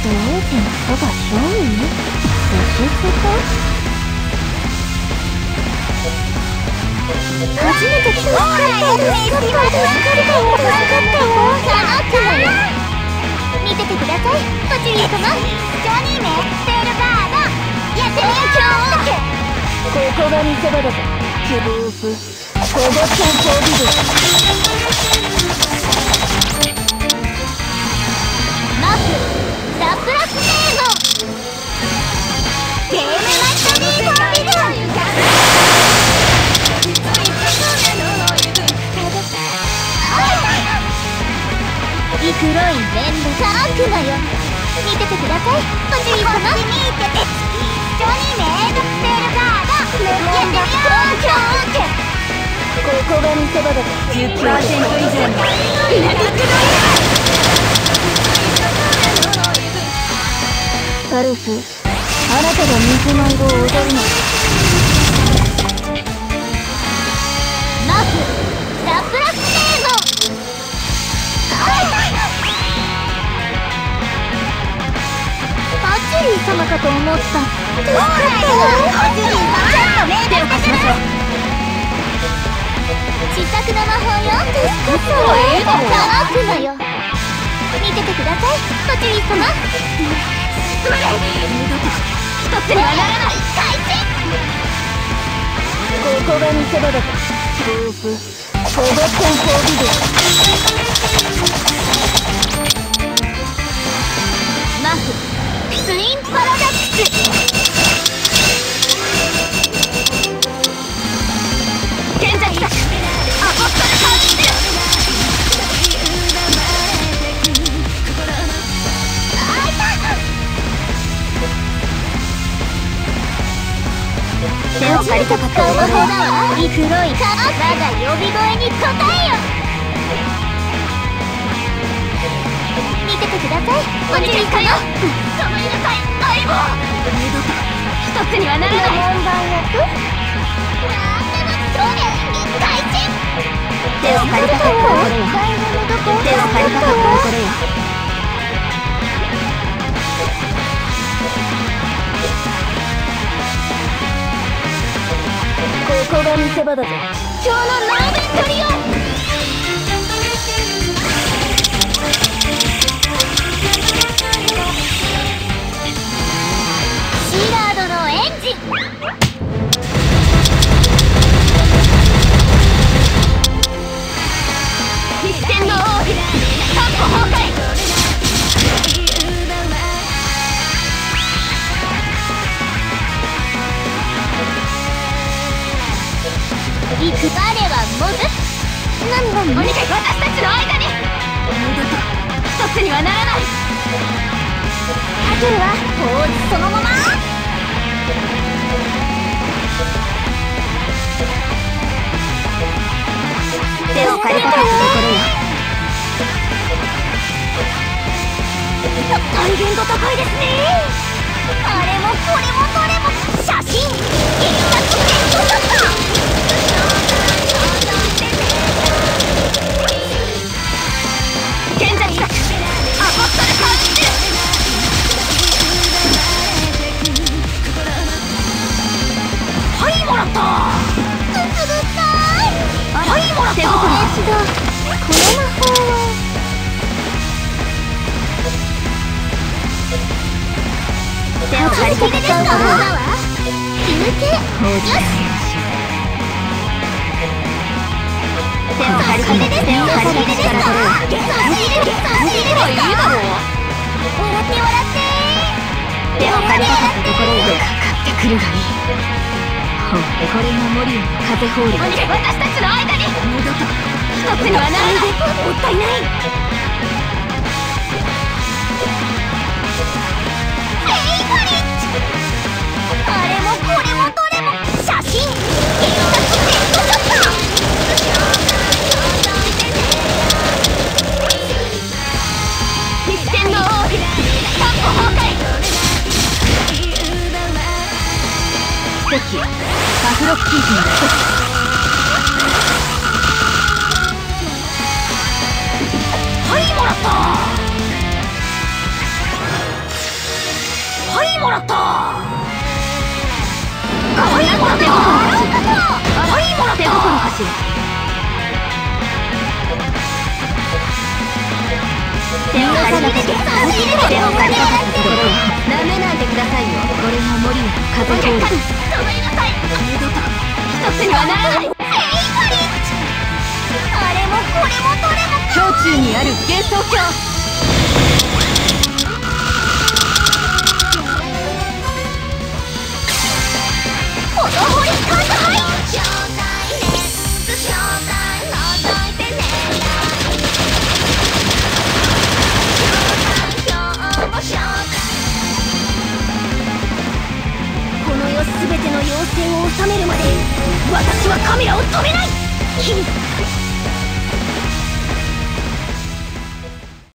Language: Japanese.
どういうことが勝利？落ち着く？初めて来た。助かったよ。見ててください、パチリー様。ジョニーめ、ステールガードやってみよう。ここが見せ場だぞ。希望すコバチョンフォービド。マフザ・プラステーゴゲームマットビーフォービド。黒い連打悪魔よ、見ててください、パチリー様。見てて、ジョニーメイドステールガードやってみよう。ここが見せ場だぞ。10% 以上のパルス、あなたが水の色を踊るの。マフザ・プラステーゴ。パチリー様かと思った。助かったよ。パチリー様、ちょっと目を貸しましょう。自作の魔法よ。助かったわ。悪魔よ、見ててください、パチリー様。二つにはならない。開始。ここが見せ場だぞ。ロープコバチョンフォービド。マフツインパラダックス。現在作アポストルカーステル。手を借りたかったところよ。黒い我が呼び声に応えよ。見ててください、パチリー様。そのいなさい相棒。二度と一つにはならない。本番役なんでもそうね。開始。手を借りたかったところよ。手を借りたかったところよ。ここが見せ場だぞ。今日のノーベントリオ。シーラードのエンジン。必戦の王、カッコ崩壊。行く我はモズ。何がお願い、私たちの間に。二度と一つにはならない。タケルは当時そのまま。手を借りたかったところよ。再現度高いですね。あれもこれもどれも写真。一発ゲットショット。現在作アポストルカーステル。はい、もらった。くすぐったい。はい、もらった。この魔法は手を借りてください。休憩。よし。手を借りてください。手を借りてください。笑って笑って。手を借りたかったところをかかってくるがいい。これがモリオの風放り。私たちの間に二度と一つにはならない。もったいない。フェイバリッチ。あれもこれもどれも写真。必殺ヘッドショット。必戦の王、カッコ崩壊。奇跡パフロッキーティング。はい、もらった。 よ。手を借りて手を借りたかったところよ。なめないでくださいよ。これが森の風通り。止まりなさい。二度と一つにはならない。フェイバリット。あれもこれもどれも胸中にある幻想郷。ほどほりかんだはい。正体レッツ正体覗いてねこの世すべての妖精を収めるまで私はカメラを止めない。